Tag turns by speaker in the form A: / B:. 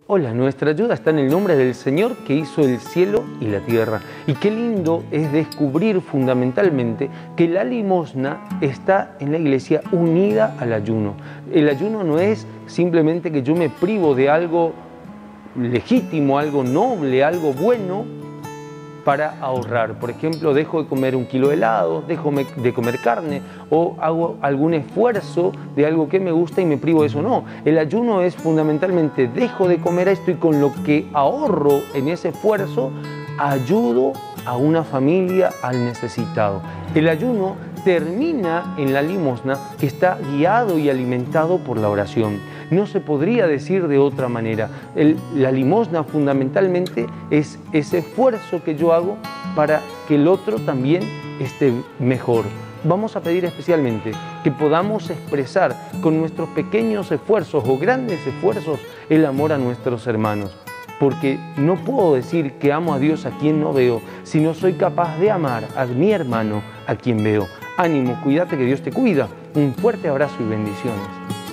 A: Hola, nuestra ayuda está en el nombre del Señor que hizo el cielo y la tierra. Y qué lindo es descubrir fundamentalmente que la limosna está en la iglesia unida al ayuno. El ayuno no es simplemente que yo me privo de algo legítimo, algo noble, algo bueno para ahorrar. Por ejemplo, dejo de comer 1 kilo de helado, dejo de comer carne o hago algún esfuerzo de algo que me gusta y me privo de eso. No, el ayuno es fundamentalmente dejo de comer esto y con lo que ahorro en ese esfuerzo ayudo a una familia, al necesitado. El ayuno termina en la limosna que está guiado y alimentado por la oración. No se podría decir de otra manera. La limosna fundamentalmente es ese esfuerzo que yo hago para que el otro también esté mejor. Vamos a pedir especialmente que podamos expresar con nuestros pequeños esfuerzos o grandes esfuerzos el amor a nuestros hermanos. Porque no puedo decir que amo a Dios a quien no veo si no soy capaz de amar a mi hermano a quien veo. Ánimo, cuídate que Dios te cuida. Un fuerte abrazo y bendiciones.